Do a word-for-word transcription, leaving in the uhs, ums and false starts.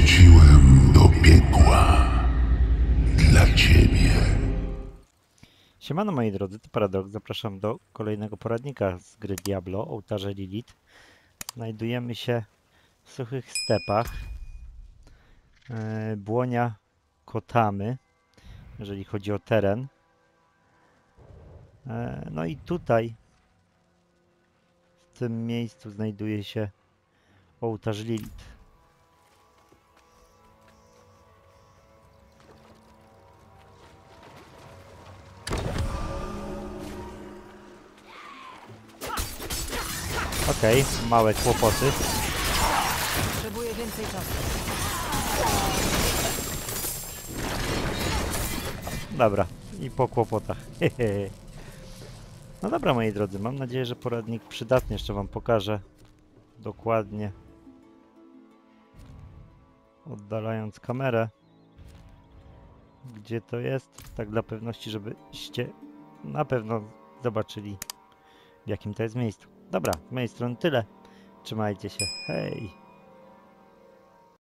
Wróciłem do piekła dla ciebie. Siemano moi drodzy, to Paradox. Zapraszam do kolejnego poradnika z gry Diablo, ołtarze Lilith. Znajdujemy się w suchych stepach e, Błonia Kotamy, jeżeli chodzi o teren. E, no i tutaj, w tym miejscu znajduje się ołtarz Lilith. Okej, okay, małe kłopoty. Potrzebuję więcej czasu. Dobra, i po kłopotach. No dobra, moi drodzy, mam nadzieję, że poradnik przydatny. Jeszcze wam pokażę dokładnie, oddalając kamerę, gdzie to jest, tak dla pewności, żebyście na pewno zobaczyli, w jakim to jest miejscu. Dobra, z mojej strony tyle. Trzymajcie się. Hej!